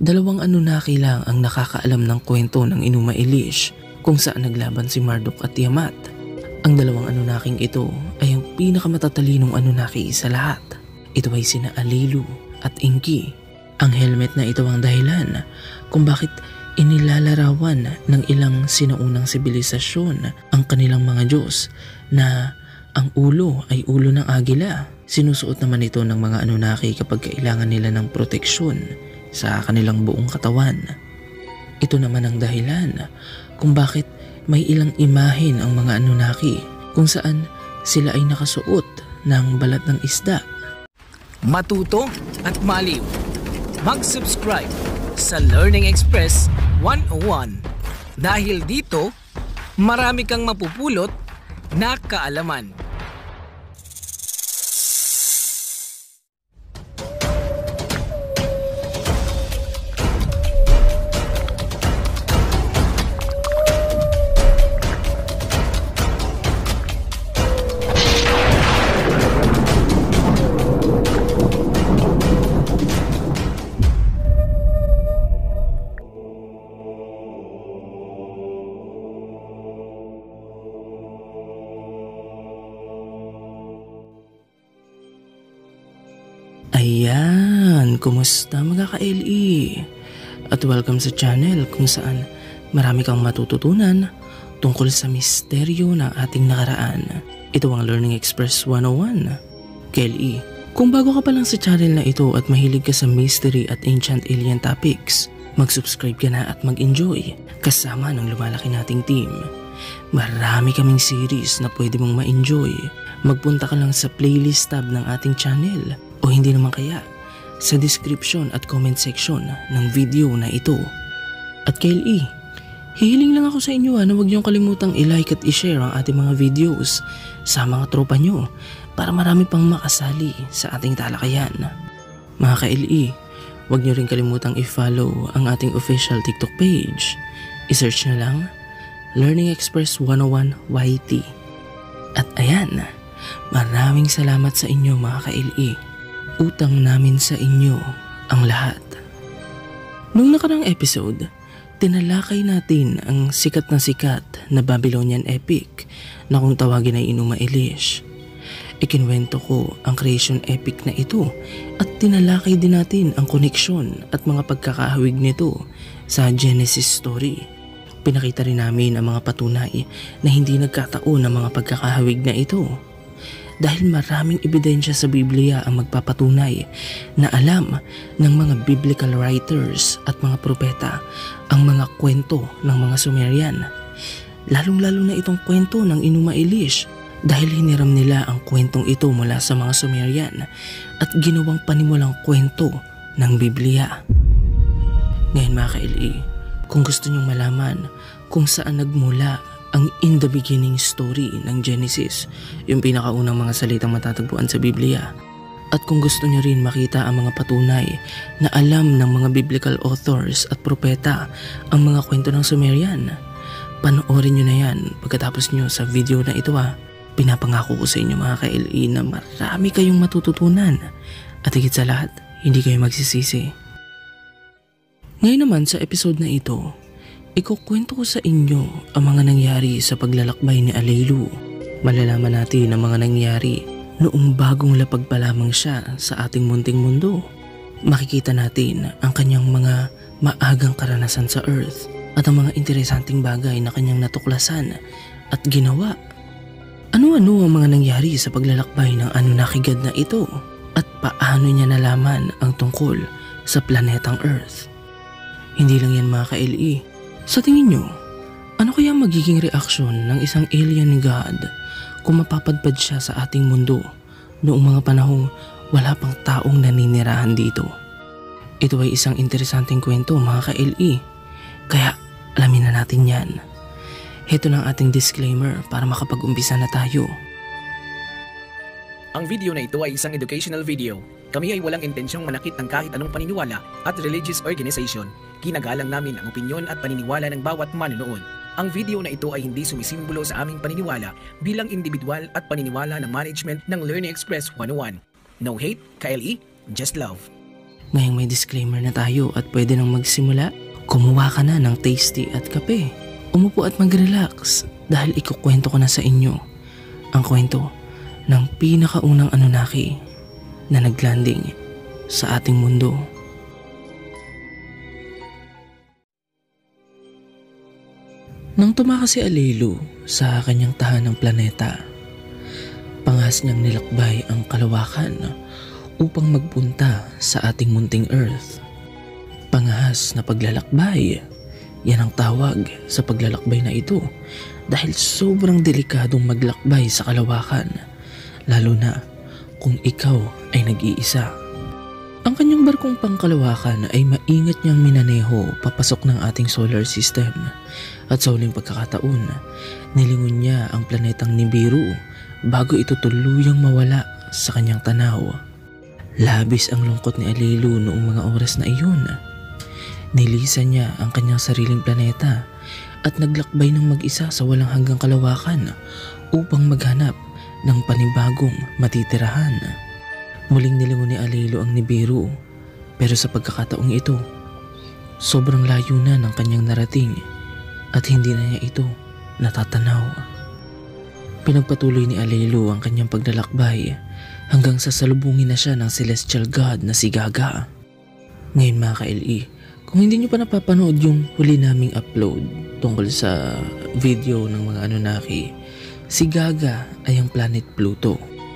Dalawang Anunnaki lang ang nakakaalam ng kwento ng Enuma Elish kung saan naglaban si Marduk at Tiamat. Ang dalawang Anunnaking ito ay ang pinakamatalinong Anunnaki sa lahat. Ito ay sina Alilu at Enki. Ang helmet na ito ang dahilan kung bakit inilalarawan ng ilang sinaunang sibilisasyon ang kanilang mga Diyos na ang ulo ay ulo ng agila. Sinusuot naman ito ng mga Anunnaki kapag kailangan nila ng proteksyon sa kanilang buong katawan. Ito naman ang dahilan kung bakit may ilang imahen ang mga Anunnaki kung saan sila ay nakasuot ng balat ng isda. Matuto at maliw. Mag-subscribe sa Learning Express 101 dahil dito marami kang mapupulot na kaalaman. Ayan, kumusta mga ka-LE? At welcome sa channel kung saan marami kang matututunan tungkol sa misteryo ng ating nakaraan. Ito ang Learning Express 101. Ka-LE, kung bago ka pa lang sa channel na ito at mahilig ka sa mystery at ancient alien topics, mag-subscribe ka na at mag-enjoy kasama ng lumalaki nating team. Marami kaming series na pwede mong ma-enjoy. Magpunta ka lang sa playlist tab ng ating channel o hindi naman kaya sa description at comment section ng video na ito. At KLE, hihiling lang ako sa inyo na huwag niyong kalimutang i-like at i-share ang ating mga videos sa mga tropa nyo para marami pang makasali sa ating talakayan. Mga KLE, huwag niyo rin kalimutang i-follow ang ating official TikTok page. I-search na lang Learning Express 101 YT. At ayan, maraming salamat sa inyo mga ka-LE. Utang namin sa inyo ang lahat. Nung nakarang episode, tinalakay natin ang sikat na Babylonian epic na kung tawagin ay Enuma Elish. Ikinwento ko ang creation epic na ito at tinalakay din natin ang koneksyon at mga pagkakahawig nito sa Genesis story. Pinakita rin namin ang mga patunay na hindi nagkataon ang mga pagkakahawig na ito. Dahil maraming ebidensya sa Biblia ang magpapatunay na alam ng mga biblical writers at mga propeta ang mga kwento ng mga Sumerian. Lalong-lalo na itong kwento ng Enuma Elish dahil hiniram nila ang kwentong ito mula sa mga Sumerian at ginawang panimulang kwento ng Biblia. Ngayon mga ka-LE, kung gusto nyong malaman kung saan nagmula ang in the beginning story ng Genesis, yung pinakaunang mga salitang matatagpuan sa Biblia. At kung gusto niyo rin makita ang mga patunay na alam ng mga biblical authors at propeta ang mga kwento ng Sumerian, panoorin niyo na yan pagkatapos niyo sa video na ito. Pinapangako ko sa inyo mga ka-LE na marami kayong matututunan at higit sa lahat, hindi kayo magsisisi. Ngayon naman sa episode na ito, ikukwento ko sa inyo ang mga nangyari sa paglalakbay ni Alilu. Malalaman natin ang mga nangyari noong bagong lapag pa lamang siya sa ating munting mundo. Makikita natin ang kanyang mga maagang karanasan sa Earth at ang mga interesanting bagay na kanyang natuklasan at ginawa. Ano-ano ang mga nangyari sa paglalakbay ng Anunnaki God na ito at paano niya nalaman ang tungkol sa planetang Earth. Hindi lang yan mga ka-LE. Sa tingin nyo, ano kaya magiging reaksyon ng isang alien god kung mapapadpad siya sa ating mundo noong mga panahong wala pang taong naninirahan dito? Ito ay isang interesanteng kwento mga ka-LE, kaya alamin na natin yan. Heto na ang ating disclaimer para makapag-umpisa na tayo. Ang video na ito ay isang educational video. Kami ay walang intensyong manakit ng kahit anong paniniwala at religious organization. Ginagalang namin ang opinyon at paniniwala ng bawat manonood. Ang video na ito ay hindi sumisimbolo sa aming paniniwala bilang individual at paniniwala ng management ng Learning Express 101. No hate, ka-LE, just love. Ngayong may disclaimer na tayo at pwede nang magsimula, kumuha ka na ng tasty at kape. Umupo at mag-relax dahil ikukwento ko na sa inyo ang kwento ng pinakaunang Anunnaki na naglanding sa ating mundo. Nang tumakas si Alelu sa kanyang tahanang planeta, pangas niyang nilakbay ang kalawakan upang magpunta sa ating munting Earth. Pangahas na paglalakbay, yan ang tawag sa paglalakbay na ito dahil sobrang delikadong maglakbay sa kalawakan, lalo na kung ikaw ay nag-iisa. Ang kanyang barkong pangkalawakan ay maingat niyang minaneho papasok ng ating solar system at sa huling pagkakataon, nilingon niya ang planetang Nibiru bago ito tuluyang mawala sa kanyang tanaw. Labis ang lungkot ni Alelu noong mga oras na iyon. Nilisan niya ang kanyang sariling planeta at naglakbay ng mag-isa sa walang hanggang kalawakan upang maghanap ng panibagong matitirahan. Muling nilingon ni Alelu ang Nibiru, pero sa pagkakataong ito, sobrang layo na ng kanyang narating at hindi na niya ito natatanaw. Pinagpatuloy ni Alelu ang kanyang paglalakbay hanggang sa salubungin na siya ng celestial god na si Gaga. Ngayon mga ka-LE, kung hindi nyo pa napapanood yung huli naming upload tungkol sa video ng mga Anunnaki, si Gaga ay ang planet Pluto.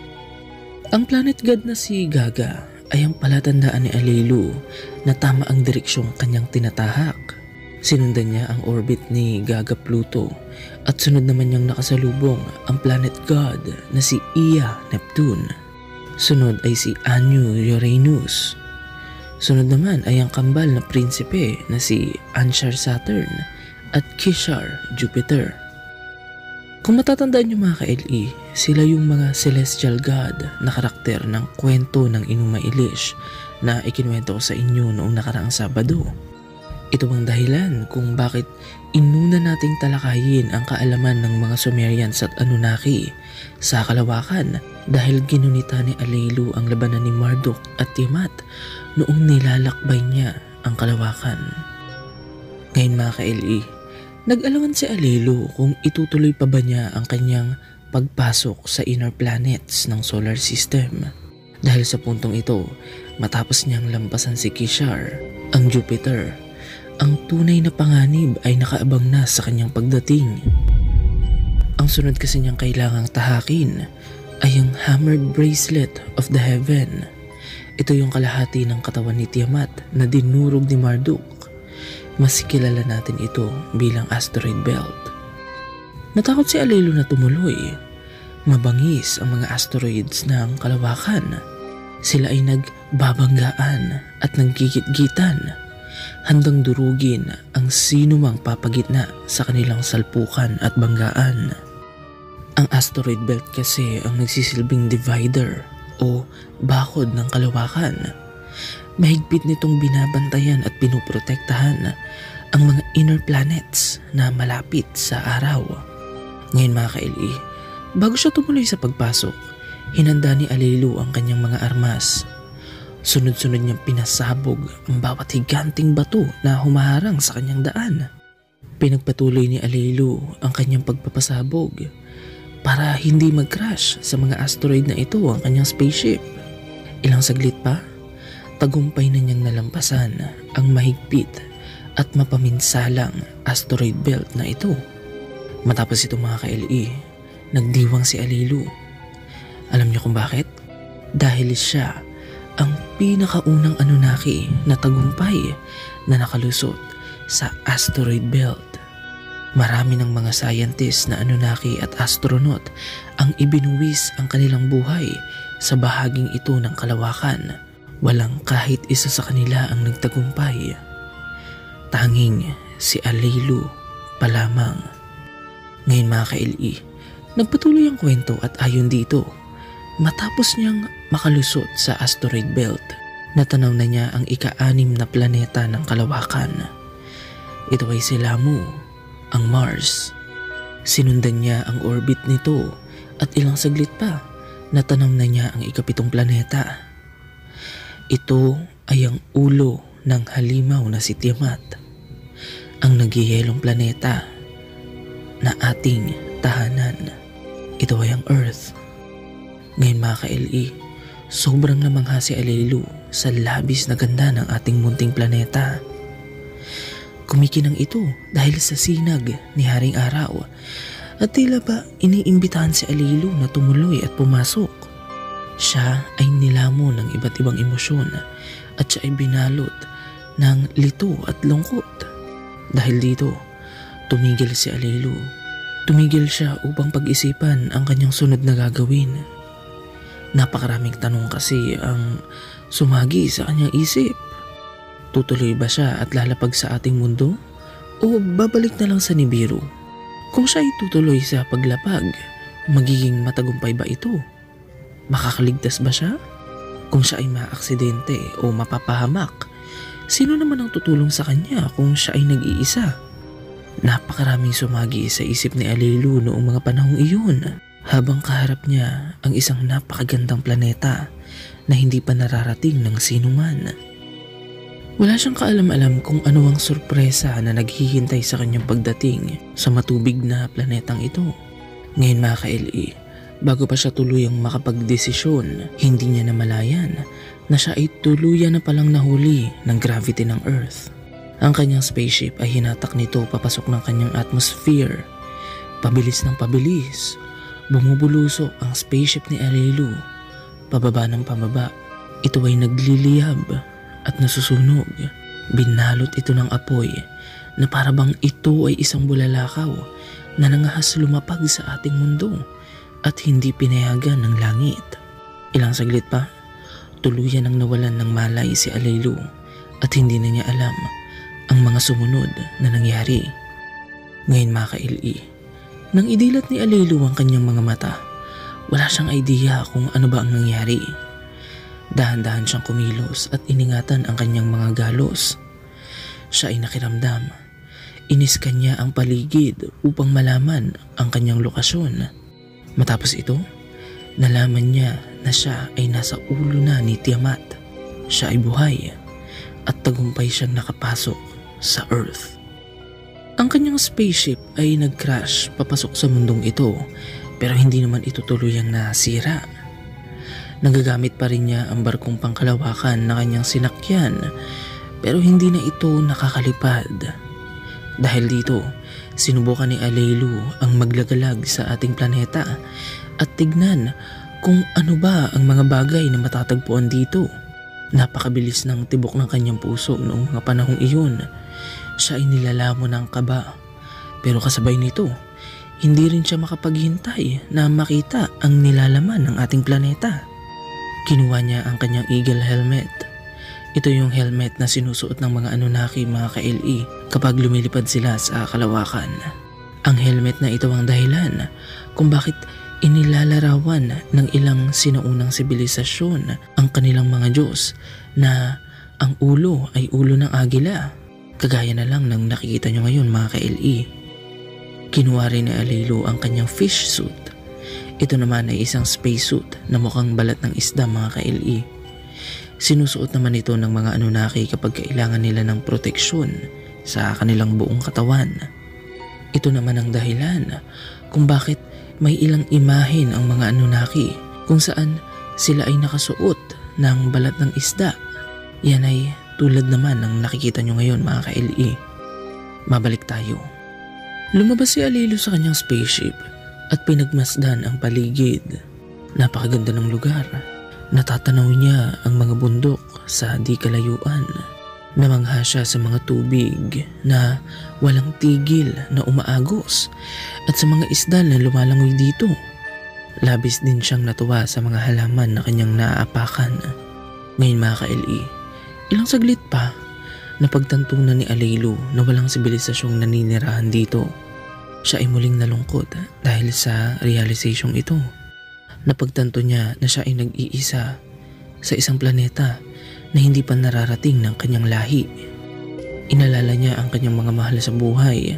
Ang planet god na si Gaga ay ang palatandaan ni Alelu na tama ang direksyong kanyang tinatahak. Sinundan niya ang orbit ni Gaga Pluto at sunod naman niyang nakasalubong ang planet god na si Ea Neptune. Sunod ay si Anu Uranus. Sunod naman ay ang kambal na prinsipe na si Anshar Saturn at Kishar Jupiter. Kung matatandaan niyo mga ka-LE, sila yung mga celestial god na karakter ng kwento ng Enuma Elish na ikinuwento ko sa inyo noong nakaraang Sabado. Ito ang dahilan kung bakit inuna nating talakayin ang kaalaman ng mga Sumerians at Anunnaki sa kalawakan dahil ginunita ni Alelu ang labanan ni Marduk at Tiamat noong nilalakbay niya ang kalawakan. Ngayon mga ka-LE, nag-alangan si Alelu kung itutuloy pa ba niya ang kanyang pagpasok sa inner planets ng solar system. Dahil sa puntong ito, matapos niyang lampasan si Kishar, ang Jupiter, ang tunay na panganib ay nakaabang na sa kanyang pagdating. Ang sunod kasi niyang kailangang tahakin ay ang Hammered Bracelet of the Heaven. Ito yung kalahati ng katawan ni Tiamat na dinurog ni Marduk. Mas kilala natin ito bilang asteroid belt. Natakot si Alelu na tumuloy. Mabangis ang mga asteroids ng kalawakan. Sila ay nagbabanggaan at naggigit-gitan, handang durugin ang sino mang papagitna sa kanilang salpukan at banggaan. Ang asteroid belt kasi ang nagsisilbing divider o bakod ng kalawakan. Mahigpit nitong binabantayan at pinoprotektahan ang mga inner planets na malapit sa araw. Ngayon mga ka-LE, bago siya tumuloy sa pagpasok, hinanda ni Alelu ang kanyang mga armas. Sunod-sunod niyang pinasabog ang bawat higanting bato na humaharang sa kanyang daan. Pinagpatuloy ni Alelu ang kanyang pagpapasabog para hindi mag-crash sa mga asteroid na ito ang kanyang spaceship. Ilang saglit pa, tagumpay na niyang nalampasan ang mahigpit at mapaminsalang asteroid belt na ito. Matapos ito mga ka-LE, nagdiwang si Alelu. Alam niyo kung bakit? Dahil siya ang pinakaunang Anunnaki na tagumpay na nakalusot sa asteroid belt. Marami ng mga scientist na Anunnaki at astronaut ang ibinuwis ang kanilang buhay sa bahaging ito ng kalawakan. Walang kahit isa sa kanila ang nagtagumpay. Tanging si Alelu pa lamang. Ngayon mga ka-LE, nagpatuloy ang kwento at ayon dito, matapos niyang makalusot sa asteroid belt, natanaw na niya ang ika-6 na planeta ng kalawakan. Ito ay si Lamu, ang Mars. Sinundan niya ang orbit nito at ilang saglit pa, natanaw na niya ang ika-7 planeta. Ito ay ang ulo ng halimaw na si Tiamat, ang nagyayelong planeta na ating tahanan. Ito ay ang Earth. Ngayon mga ka-LE, sobrang namangha si Aleilu sa labis na ganda ng ating munting planeta. Kumikinang ito dahil sa sinag ni Haring Araw at tila ba iniimbitahan si Aleilu na tumuloy at pumasok. Siya ay nilamon ng iba't ibang emosyon at siya ay binalot ng lito at lungkot. Dahil dito, tumigil si Aleilu. Tumigil siya upang pag-isipan ang kanyang sunod na gagawin. Napakaraming tanong kasi ang sumagi sa kanyang isip. Tutuloy ba siya at lalapag sa ating mundo? O babalik na lang sa Nibiru? Kung siya ay tutuloy sa paglapag, magiging matagumpay ba ito? Makakaligtas ba siya? Kung siya ay maaksidente o mapapahamak, sino naman ang tutulong sa kanya kung siya ay nag-iisa? Napakaraming sumagi sa isip ni Aleilu noong mga panahong iyon habang kaharap niya ang isang napakagandang planeta na hindi pa nararating ng sinuman. Wala siyang kaalam-alam kung ano ang sorpresa na naghihintay sa kanyang pagdating sa matubig na planetang ito. Ngayon mga ka-LE, bago pa siya tuluyang makapagdesisyon, hindi niya namalayan na siya ay tuluyan na palang nahuli ng gravity ng Earth. Ang kanyang spaceship ay hinatak nito papasok ng kanyang atmosphere. Pabilis ng pabilis, bumubulusok ang spaceship ni Aleilu. Pababa ng pababa, ito ay nagliliyab at nasusunog. Binalot ito ng apoy na parabang ito ay isang bulalakaw na nangahas lumapag sa ating mundo at hindi pinayagan ng langit. Ilang saglit pa, tuluyan ang nawalan ng malay si Aleilu at hindi na niya alam ang mga sumunod na nangyari. Ngayon mga ka-LE, nang idilat ni Aleilu ang kanyang mga mata, wala siyang idea kung ano ba ang nangyari. Dahan-dahan siyang kumilos at iningatan ang kanyang mga galos. Siya ay nakiramdam. Iniskan niya ang paligid upang malaman ang kanyang lokasyon. Matapos ito, nalaman niya na siya ay nasa ulo na ni Tiamat. Siya ay buhay at tagumpay siyang nakapasok sa Earth. Ang kanyang spaceship ay nag-crash papasok sa mundong ito pero hindi naman ito tuluyang nasira. Nagagamit pa rin niya ang barkong pangkalawakan na kanyang sinakyan pero hindi na ito nakakalipad. Dahil dito, sinubukan ni Aleilu ang maglagalag sa ating planeta at tignan kung ano ba ang mga bagay na matatagpuan dito. Napakabilis ng tibok ng kanyang puso noong mga panahong iyon. Siya ay nilalamon ng kaba. Pero kasabay nito, hindi rin siya makapaghintay na makita ang nilalaman ng ating planeta. Kinuha niya ang kanyang eagle helmet. Ito yung helmet na sinusuot ng mga Anunnaki mga ka-LE kapag lumilipad sila sa kalawakan. Ang helmet na ito ang dahilan kung bakit inilalarawan ng ilang sinaunang sibilisasyon ang kanilang mga Diyos na ang ulo ay ulo ng agila. Kagaya na lang ng nakikita nyo ngayon mga ka-LE. Kinuha rin ni Aleilu ang kanyang fish suit. Ito naman ay isang space suit na mukhang balat ng isda mga ka-LE. Sinusuot naman ito ng mga Anunnaki kapag kailangan nila ng proteksyon sa kanilang buong katawan. Ito naman ang dahilan kung bakit may ilang imahen ang mga Anunnaki kung saan sila ay nakasuot ng balat ng isda. Yan ay tulad naman ng nakikita nyo ngayon mga ka-LE. Mabalik tayo. Lumabas si Aleilu sa kanyang spaceship at pinagmasdan ang paligid. Napakaganda ng lugar. Natatanaw niya ang mga bundok sa di kalayuan. Namangha siya sa mga tubig na walang tigil na umaagos at sa mga isda na lumalangoy dito. Labis din siyang natuwa sa mga halaman na kanyang naaapakan. Ngayon mga ka-LE, ilang saglit pa, napagtanto na ni Aleilu na walang sibilisasyong naninirahan dito. Siya ay muling nalungkot dahil sa realizasyong ito. Napagtanto niya na siya ay nag-iisa sa isang planeta na hindi pa nararating ng kanyang lahi. Inalala niya ang kanyang mga mahal sa buhay.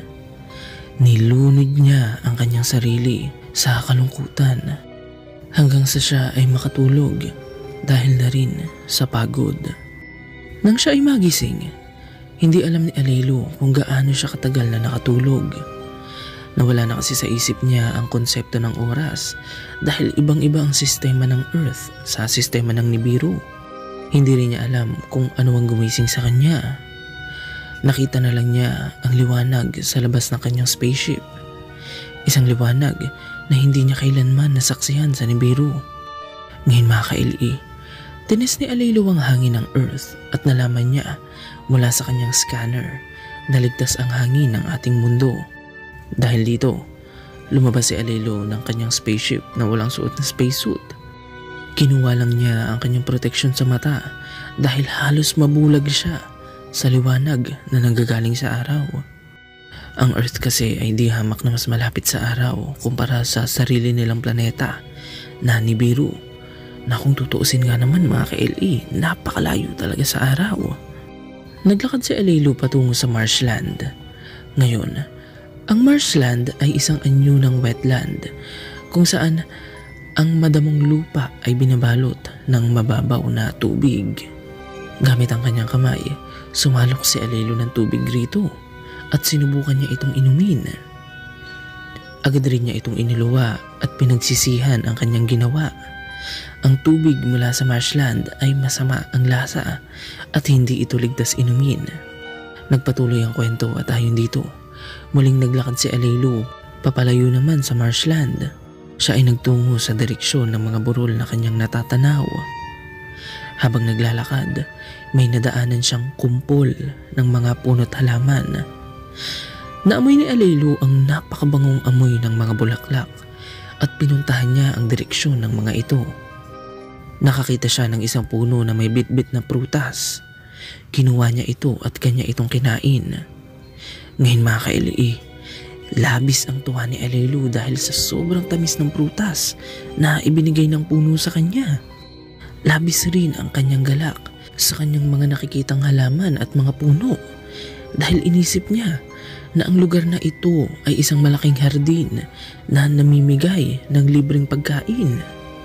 Nilunod niya ang kanyang sarili sa kalungkutan hanggang sa siya ay makatulog dahil na rin sa pagod. Nang siya ay magising, hindi alam ni Alaylo kung gaano siya katagal na nakatulog. Nawala na kasi sa isip niya ang konsepto ng oras dahil ibang-iba ang sistema ng Earth sa sistema ng Nibiru. Hindi rin niya alam kung ano ang gumising sa kanya. Nakita na lang niya ang liwanag sa labas ng kanyang spaceship. Isang liwanag na hindi niya kailanman nasaksihan sa Nibiru. Ngayon mga ka-LE, tinis ni Alaylo ang hangin ng Earth at nalaman niya mula sa kanyang scanner na ligtas ang hangin ng ating mundo. Dahil dito, lumabas si Alaylo ng kanyang spaceship na walang suot na spacesuit. Kinuha lang niya ang kanyang proteksyon sa mata dahil halos mabulag siya sa liwanag na nanggagaling sa araw. Ang Earth kasi ay di hamak na mas malapit sa araw kumpara sa sarili nilang planeta na Nibiru, na kung tutuusin nga naman mga ka-LE, napakalayo talaga sa araw. Naglakad si Alaylo patungo sa marshland. Ngayon, ang marshland ay isang anyo ng wetland kung saan ang madamong lupa ay binabalot ng mababaw na tubig. Gamit ang kanyang kamay, sumalok si Alaylo ng tubig rito at sinubukan niya itong inumin. Agad rin niya itong iniluwa at pinagsisihan ang kanyang ginawa. Ang tubig mula sa marshland ay masama ang lasa at hindi ito ligtas inumin. Nagpatuloy ang kwento at ayon dito, muling naglakad si Alaylo papalayo naman sa marshland. Siya ay nagtungo sa direksyon ng mga burol na kanyang natatanaw. Habang naglalakad, may nadaanan siyang kumpol ng mga puno't halaman. Naamoy ni Alaylo ang napakabangong amoy ng mga bulaklak at pinuntahan niya ang direksyon ng mga ito. Nakakita siya ng isang puno na may bitbit na prutas. Kinuha niya ito at kanya itong kinain. Ngayon mga ka-LE, labis ang tuwa ni Alaylo dahil sa sobrang tamis ng prutas na ibinigay ng puno sa kanya. Labis rin ang kanyang galak sa kanyang mga nakikitang halaman at mga puno dahil inisip niya na ang lugar na ito ay isang malaking hardin na namimigay ng libreng pagkain.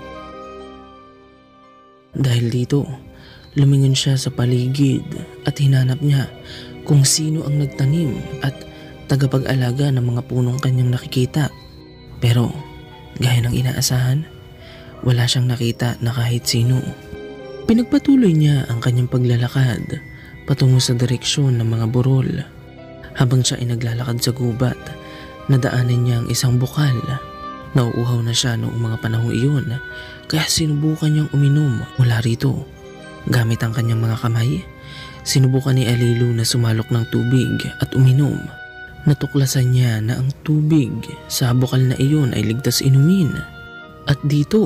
Dahil dito, lumingon siya sa paligid at hinanap niya kung sino ang nagtanim at tagapag-alaga ng mga punong kanyang nakikita. Pero gaya ng inaasahan, wala siyang nakita na kahit sino. Pinagpatuloy niya ang kanyang paglalakad patungo sa direksyon ng mga burol. Habang siya ay naglalakad sa gubat, nadaanan niya ang isang bukal. Nauuhaw na siya noong mga panahong iyon, kaya sinubukan niyang uminom mula rito. Gamit ang kanyang mga kamay, sinubukan ni Alaylo na sumalok ng tubig at uminom. Natuklasan niya na ang tubig sa bukal na iyon ay ligtas inumin. At dito,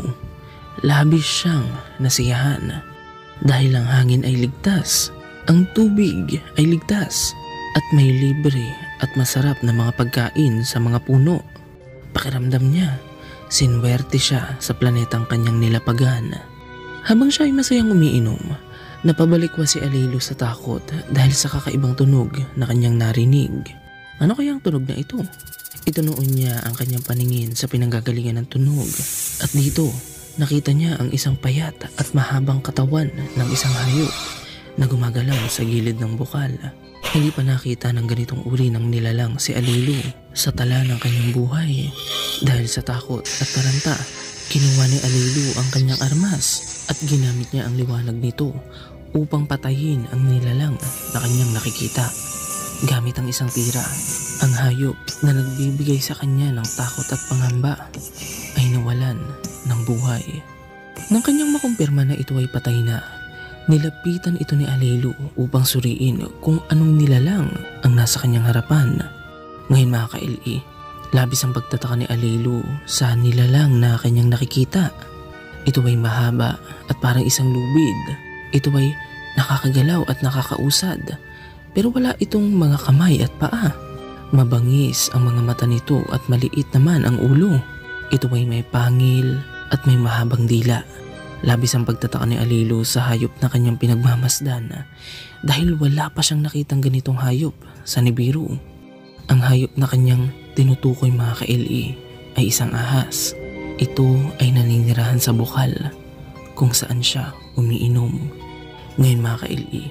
labis siyang nasiyahan dahil ang hangin ay ligtas, ang tubig ay ligtas, at may libre at masarap na mga pagkain sa mga puno. Pakiramdam niya, sinwerte siya sa planetang kanyang nilapagan. Habang siya ay masayang umiinom, napabalikwa si Alaylo sa takot dahil sa kakaibang tunog na kanyang narinig. Ano kaya ang tunog na ito? Itinuon niya ang kanyang paningin sa pinanggagalingan ng tunog at dito nakita niya ang isang payat at mahabang katawan ng isang hayop na gumagalaw sa gilid ng bukal. Hindi pa nakita ng ganitong uri ng nilalang si Alaylo sa tala ng kanyang buhay. Dahil sa takot at taranta, kinuha ni Alaylo ang kanyang armas at ginamit niya ang liwanag nito upang patayin ang nilalang na kanyang nakikita. Gamit ang isang tira, ang hayop na nagbibigay sa kanya ng takot at pangamba ay nawalan ng buhay. Nang kanyang makumpirma na ito ay patay na, nilapitan ito ni Alaylo upang suriin kung anong nilalang ang nasa kanyang harapan. Ngayon mga ka-LE, labis ang pagtataka ni Alaylo sa nilalang na kanyang nakikita. Ito ay mahaba at parang isang lubid. Ito ay nakakagalaw at nakakausad, pero wala itong mga kamay at paa. Mabangis ang mga mata nito at maliit naman ang ulo. Ito ay may pangil at may mahabang dila. Labis ang pagtataka ni Alaylo sa hayop na kanyang pinagmamasdan dahil wala pa siyang nakitang ganitong hayop sa Nibiru. Ang hayop na kanyang tinutukoy mga ka-LE ay isang ahas. Ito ay naninirahan sa bukal kung saan siya umiinom. Ngayon mga ka-LE,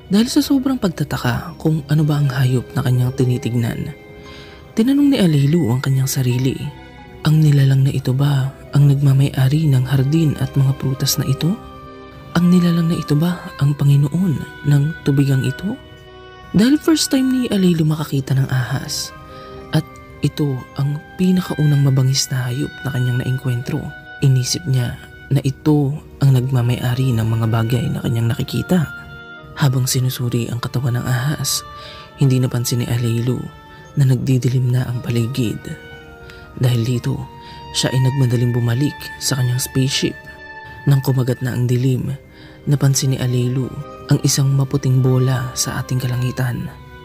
Dahil sa sobrang pagtataka kung ano ba ang hayop na kanyang tinitignan, tinanong ni Alilu ang kanyang sarili. Ang nilalang na ito ba ang nagmamay-ari ng hardin at mga prutas na ito? Ang nilalang na ito ba ang Panginoon ng tubigang ito? Dahil first time ni Alilu makakita ng ahas at ito ang pinakaunang mabangis na hayop na kanyang naengkwentro, inisip niya na ito ang nagmamay-ari ng mga bagay na kanyang nakikita. Habang sinusuri ang katawan ng ahas, hindi napansin ni Alilu na nagdidilim na ang paligid. Dahil dito, siya ay nagmadaling bumalik sa kanyang spaceship. Nang kumagat na ang dilim, napansin ni Alilu ang isang maputing bola sa ating kalangitan.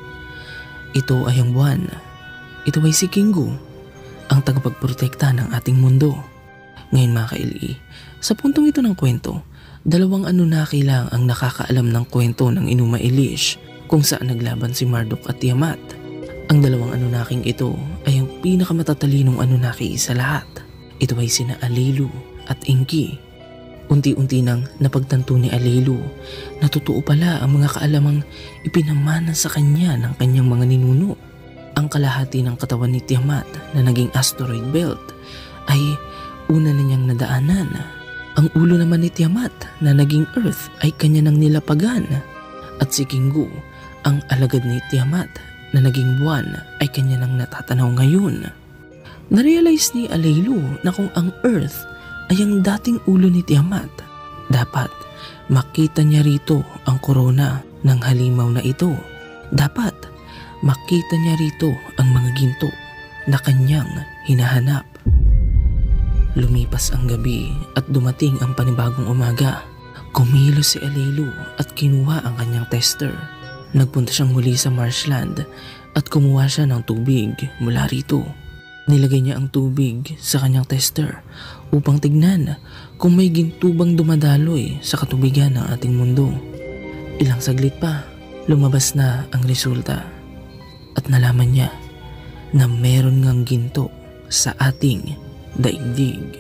Ito ay ang buwan. Ito ay si Kingo, ang tagapagprotekta ng ating mundo. Ngayon mga ka-LE, sa puntong ito ng kwento, dalawang Anunnaki lang ang nakakaalam ng kwento ng Enuma Elish kung saan naglaban si Marduk at Tiamat. Ang dalawang Anunnaking ito ay ang pinakamatalinong Anunnaki sa lahat. Ito ay sina Alilu at Enki. Unti-unti nang napagtanto ni Alilu na totoo pala ang mga kaalamang ipinamana sa kanya ng kanyang mga ninuno. Ang kalahati ng katawan ni Tiamat na naging asteroid belt ay una na niyang nadaanan. Ang ulo naman ni Tiamat na naging Earth ay kanya nang nilapagan. At si Kingo, ang alagad ni Tiamat na naging buwan ay kanya nang natatanaw ngayon. Narealize ni Alilu na kung ang Earth ay ang dating ulo ni Tiamat, dapat makita niya rito ang korona ng halimaw na ito. Dapat makita niya rito ang mga ginto na kanyang hinahanap. Lumipas ang gabi at dumating ang panibagong umaga. Kumilos si Alilu at kinuha ang kanyang tester. Nagpunta siyang muli sa marshland at kumuha siya ng tubig mula rito. Nilagay niya ang tubig sa kanyang tester upang tignan kung may ginto bang dumadaloy sa katubigan ng ating mundo. Ilang saglit pa, lumabas na ang resulta at nalaman niya na meron ngang ginto sa ating daigdig.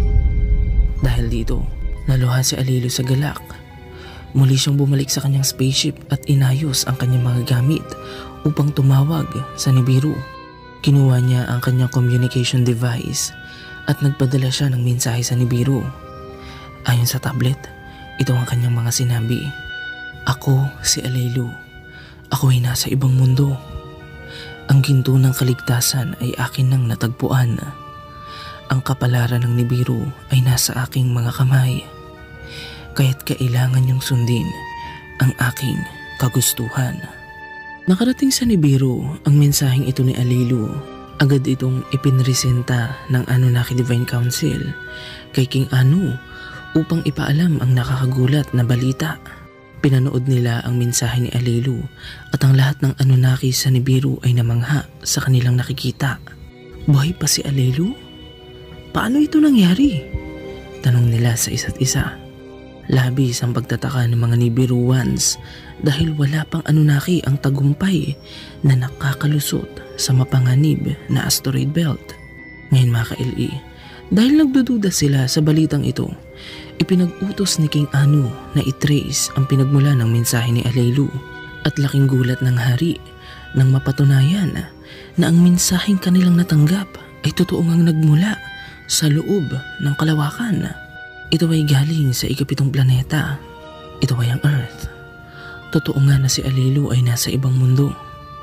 Dahil dito, naluha si Alilu sa galak. Muli siyang bumalik sa kanyang spaceship at inayos ang kanyang mga gamit upang tumawag sa Nibiru. Kinuha niya ang kanyang communication device at nagpadala siya ng mensahe sa Nibiru. Ayon sa tablet, ito ang kanyang mga sinabi. Ako si Alilu. Ako ay nasa ibang mundo. Ang ginto ng kaligtasan ay akin nang natagpuan. Ang kapalaran ng Nibiru ay nasa aking mga kamay. Kaya't kailangan niyong sundin ang aking kagustuhan. Nakarating sa Nibiru ang mensaheng ito ni Alilu. Agad itong ipinresenta ng Anunnaki Divine Council kay King Anu upang ipaalam ang nakakagulat na balita. Pinanood nila ang mensahe ni Alilu at ang lahat ng Anunnaki sa Nibiru ay namangha sa kanilang nakikita. Buhay pa si Alilu? Paano ito nangyari? Tanong nila sa isa't isa. Labis ang pagtataka ng mga Nibiruans dahil wala pang Anunnaki ang tagumpay na nakakalusot sa mapanganib na asteroid belt. Ngayon mga ka-LE, dahil nagdududa sila sa balitang ito, ipinag-utos ni King Anu na i-trace ang pinagmula ng mensahe ni Alilu at laking gulat ng hari nang mapatunayan na ang mensaheng kanilang natanggap ay totoo ngang nagmula sa loob ng kalawakan. Ito ay galing sa ika-7 planeta. Ito ay ang Earth. Totoo nga na si Alilu ay nasa ibang mundo.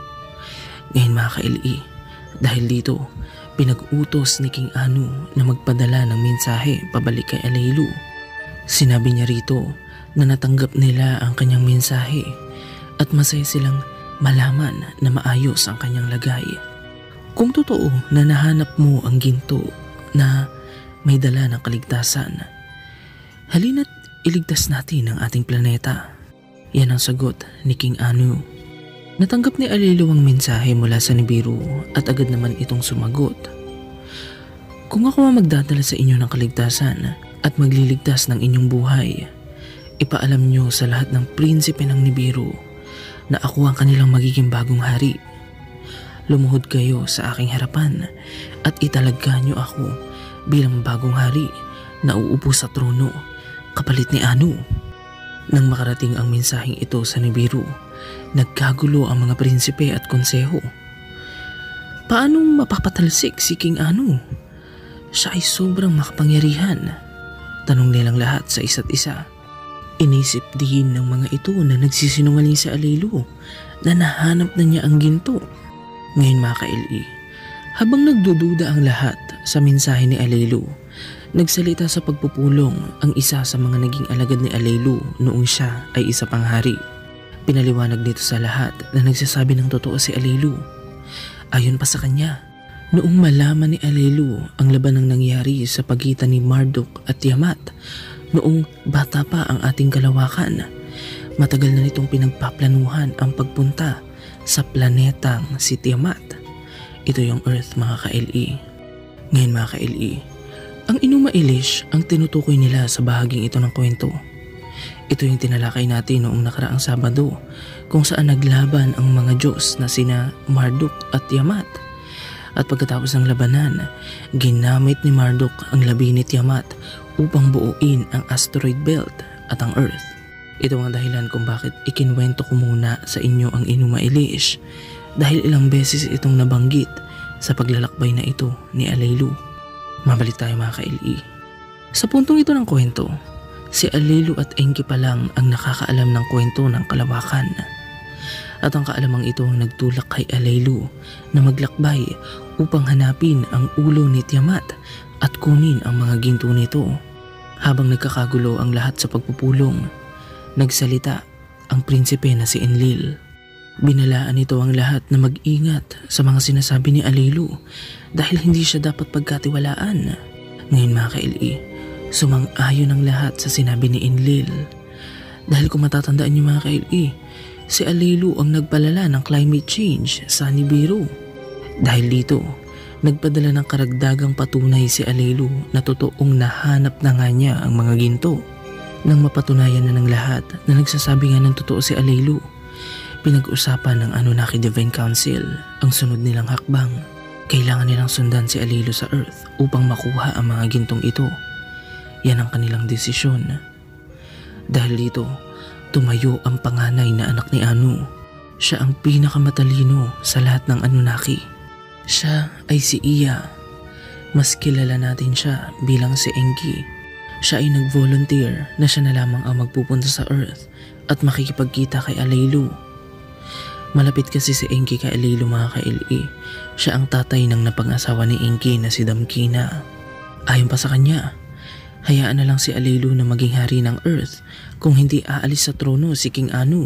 Ngayon mga ka-LE, dahil dito, pinag-utos ni King Anu na magpadala ng mensahe pabalik kay Alilu. Sinabi niya rito na natanggap nila ang kanyang mensahe at masaya silang malaman na maayos ang kanyang lagay. Kung totoo na nahanap mo ang ginto na may dala ng kaligtasan, halina't iligtas natin ang ating planeta. Yan ang sagot ni King Anu. Natanggap ni Alilu ang mensahe mula sa Nibiru at agad naman itong sumagot. Kung ako ang magdadala sa inyo ng kaligtasan at magliligtas ng inyong buhay, ipaalam nyo sa lahat ng prinsipe ng Nibiru na ako ang kanilang magiging bagong hari. Lumuhod kayo sa aking harapan at italagka nyo ako bilang bagong hari na uupo sa trono kapalit ni Anu. Nang makarating ang mensaheng ito sa Nibiru, nagkagulo ang mga prinsipe at konseho. Paanong mapapatalsik si King Anu? Siya ay sobrang makapangyarihan. Tanong nilang lahat sa isa't isa. Inisip din ng mga ito na nagsisinungaling si Aleilu na nahanap na niya ang ginto. Ngayon mga ka-LE, habang nagdududa ang lahat sa mensahe ni Aleilu, nagsalita sa pagpupulong ang isa sa mga naging alagad ni Aleilu noong siya ay isa pang hari. Pinaliwanag nito sa lahat na nagsasabi ng totoo si Aleilu. Ayon pa sa kanya, noong malaman ni Aleilu ang labanang nangyari sa pagitan ni Marduk at Tiamat, noong bata pa ang ating kalawakan, matagal na nitong pinagpaplanuhan ang pagpunta sa planetang si Tiamat. Ito yung Earth mga ka-LE. Ngayon mga ka-LE, ang Enuma Elish ang tinutukoy nila sa bahaging ito ng kwento. Ito yung tinalakay natin noong nakaraang Sabado kung saan naglaban ang mga Diyos na sina Marduk at Tiamat. At pagkatapos ng labanan, ginamit ni Marduk ang labi ni Tiamat upang buuin ang asteroid belt at ang Earth. Ito ang dahilan kung bakit ikinwento ko muna sa inyo ang Enuma Elish dahil ilang beses itong nabanggit sa paglalakbay na ito ni Aleilu. Mabalik tayo mga ka-LE. Sa puntong ito ng kwento, si Aleilu at Enki pa lang ang nakakaalam ng kwento ng kalawakan. At ang kaalamang ito ang nagtulak kay Aleilu na maglakbay upang hanapin ang ulo ni Tiamat at kunin ang mga ginto nito. Habang nagkakagulo ang lahat sa pagpupulong, nagsalita ang prinsipe na si Enlil. Binalaan nito ang lahat na mag-ingat sa mga sinasabi ni Aleilu dahil hindi siya dapat pagkatiwalaan. Ngayon mga ka-LE, sumang-ayon ang lahat sa sinabi ni Enlil. Dahil kung matatandaan niyo mga ka-LE, si Aleilu ang nagpalala ng climate change sa Nibiru. Dahil dito, nagpadala ng karagdagang patunay si Aleilu na totoong nahanap na nga niya ang mga ginto. Nang mapatunayan na ng lahat na nagsasabi nga ng totoo si Aleilu, pinag-usapan ng Anunnaki Divine Council ang sunod nilang hakbang. Kailangan nilang sundan si Aleilu sa Earth upang makuha ang mga gintong ito. Yan ang kanilang desisyon. Dahil dito, tumayo ang panganay na anak ni Anu. Siya ang pinakamatalino sa lahat ng Anunnaki. Siya ay si Ea. Mas kilala natin siya bilang si Enki. Siya ay nag-volunteer na siya na lamang ang magpupunta sa Earth at makikipagkita kay Aleilu. Malapit kasi si Enki kay Aleilu mga ka-LE. Siya ang tatay ng napag-asawa ni Enki na si Damkina. Ayon pa sa kanya, hayaan na lang si Aleilu na maging hari ng Earth kung hindi aalis sa trono si King Anu.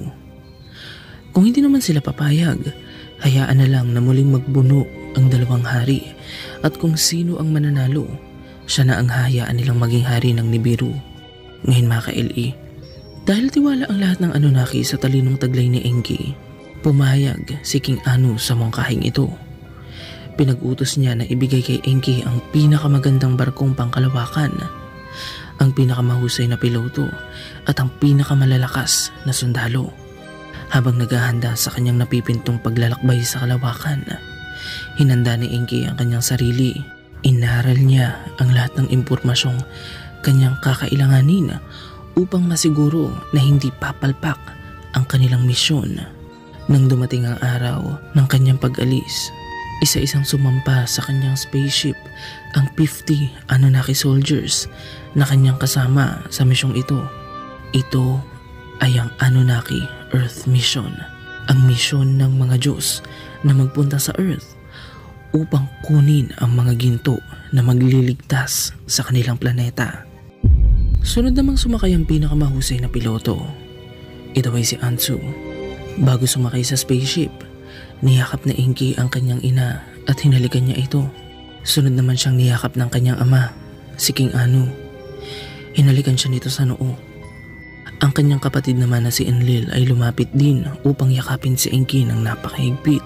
Kung hindi naman sila papayag, hayaan na lang na muling magbuno ang dalawang hari at kung sino ang mananalo, siya na ang hayaan nilang maging hari ng Nibiru. Ngayon mga ka-LE, dahil tiwala ang lahat ng Anunnaki sa talinong taglay ni Enki, pumayag si King Anu sa mungkahing ito. Pinag-utos niya na ibigay kay Enki ang pinakamagandang barkong pangkalawakan, ang pinakamahusay na piloto at ang pinakamalalakas na sundalo. Habang naghahanda sa kanyang napipintong paglalakbay sa kalawakan, hinanda ni Enki ang kanyang sarili. Inaral niya ang lahat ng impormasyong kanyang kakailanganin upang masiguro na hindi papalpak ang kanilang misyon. Nang dumating ang araw ng kanyang pag-alis, isa-isang sumampa sa kanyang spaceship ang 50 Anunnaki soldiers na kanyang kasama sa misyong ito. Ito ay ang Anunnaki Earth Mission, ang misyon ng mga Diyos na magpunta sa Earth upang kunin ang mga ginto na magliligtas sa kanilang planeta. Sunod namang sumakay ang pinakamahusay na piloto. Ito ay si Ansu. Bago sumakay sa spaceship, niyakap na Enki ang kanyang ina at hinalikan niya ito. Sunod naman siyang niyakap ng kanyang ama, si King Anu. Hinalikan siya nito sa noo. Ang kanyang kapatid naman na si Enlil ay lumapit din upang yakapin si Enki ng napakahigpit.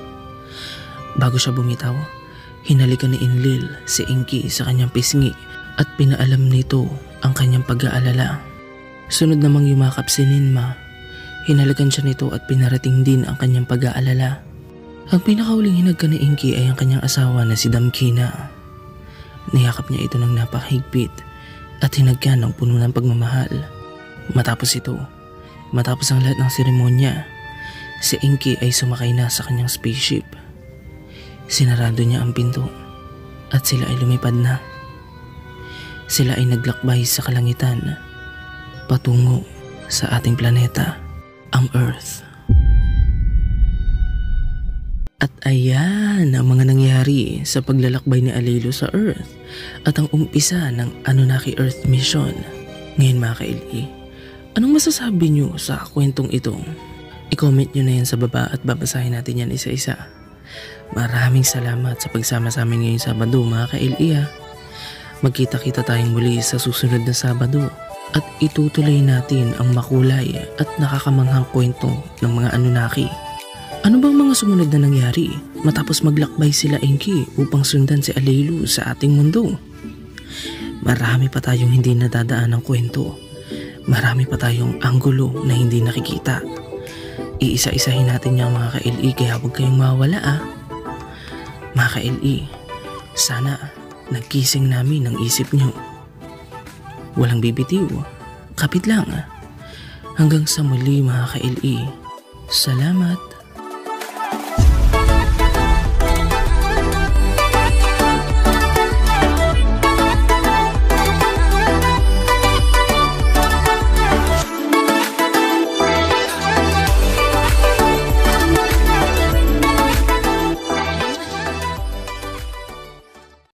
Bago siya bumitaw, hinalikan ni Enlil si Enki sa kanyang pisngi at pinaalam nito ang kanyang pag-aalala. Sunod namang yumakap si Ninma. Hinalikan siya nito at pinarating din ang kanyang pag-aalala. Ang pinakahuling hinagka ni Enki ay ang kanyang asawa na si Damkina. Niyakap niya ito ng napakahigpit at hinagka ng puno ng pagmamahal. Matapos ang lahat ng seremonya, si Enki ay sumakay na sa kanyang spaceship. Sinarado niya ang pinto at sila ay lumipad na. Sila ay naglakbay sa kalangitan patungo sa ating planeta, ang Earth. At ayan ang mga nangyari sa paglalakbay ni Alelo sa Earth at ang umpisa ng Anunnaki Earth Mission. Ngayon mga ka-LE, anong masasabi nyo sa kwentong ito? I-comment nyo na yan sa baba at babasahin natin yan isa-isa. Maraming salamat sa pagsama sa amin ngayong Sabado mga ka-LE. Magkita-kita tayong muli sa susunod na Sabado at itutuloy natin ang makulay at nakakamanghang kwento ng mga Anunnaki. Ano bang mga sumunod na nangyari matapos maglakbay sila Enki upang sundan si Alelo sa ating mundo? Marami pa tayong hindi nadadaan ng kwento. Marami pa tayong anggulo na hindi nakikita. Iisa-isahin natin yung mga ka-LE kaya huwag kayong mawala Mga ka-LE, sana nagkising namin ang isip nyo. Walang bibitiw, kapit lang. Hanggang sa muli mga ka-LE. Salamat.